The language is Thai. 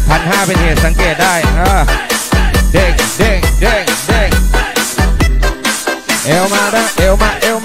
1,500เป็นเหตุสังเกตได้เด้งเด้งเด้งเด้งเอวมานะเอวมาเอว